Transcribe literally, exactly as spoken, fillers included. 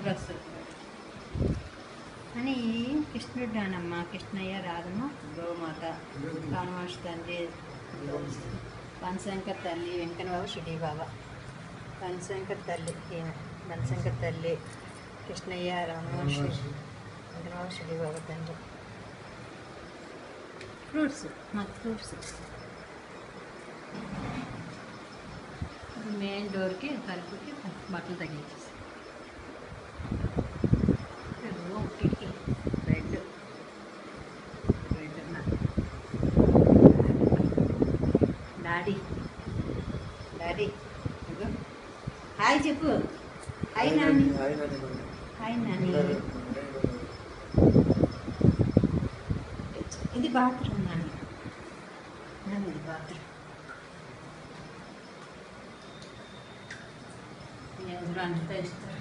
Dress అని కృష్ణుడు నానమ్మ, కృష్ణయ్య, రాధమ్మ, గోమాత, కామాక్షి తండ్రి, బనశంకర్ తల్లి, వెంకటబాబు, షిడి బాబా. బనశంకర్ తల్లి ఈయన, బనశంకర్ తల్లి, కృష్ణయ్య, రామహర్షి, వెంకటబాబు, షిడి బాబా తండ్రి. ఫ్రూట్స్, మాకు ఫ్రూట్స్. మెయిన్ డోర్కి తలుపుకి బట్టలు తగిలించేసి కిటికీ bed bed daddy daddy hi చెప్పు. Hi Nani, hi Nani. ఇది బాత్రూమ్ నాని, నాని ఇది బాత్రూమ్. అంతా ఇస్తారు.